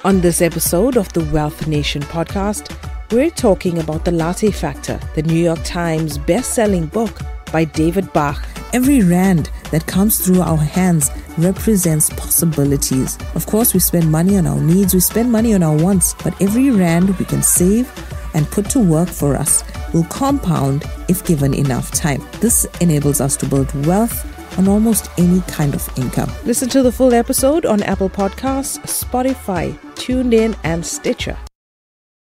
On this episode of the Wealth Nation podcast, we're talking about the Latte Factor, the New York Times best-selling book by Davide Bach. Every rand that comes through our hands represents possibilities. Of course, we spend money on our needs, we spend money on our wants, but every rand we can save and put to work for us will compound if given enough time. This enables us to build wealth on almost any kind of income. Listen to the full episode on Apple Podcasts, Spotify, TuneIn, and Stitcher.